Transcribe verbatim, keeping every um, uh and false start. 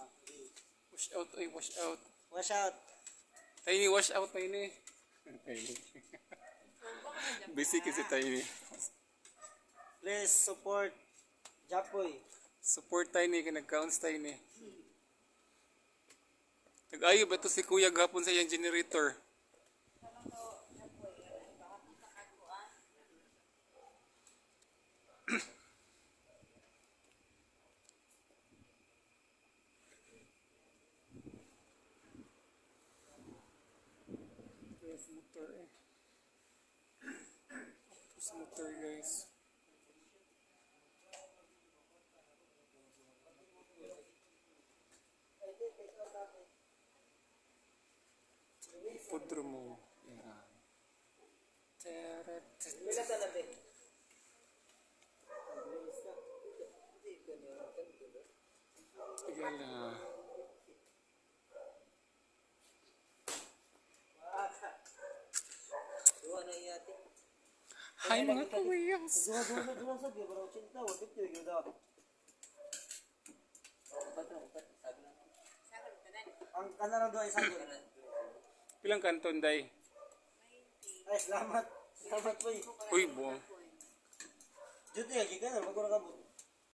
Wash out, ay wash out. Wash out. Tiny, wash out, Tiny. Tiny. Busy kasi Tiny. Please support Japoy. Support Tiny, kaya nag-counts Tiny. Nag-ayo ba ito si Kuya gapon sa iyang generator? Yes, motor eh. Ito motor guys. Podromo. Yan. Tigala. Hai mga kawiyas. Ang kanan doon ay sagot. Pilang kanton day? Ay, salamat. Salamat po. Uy, buong. Dito yung gigan, magkura ka mo.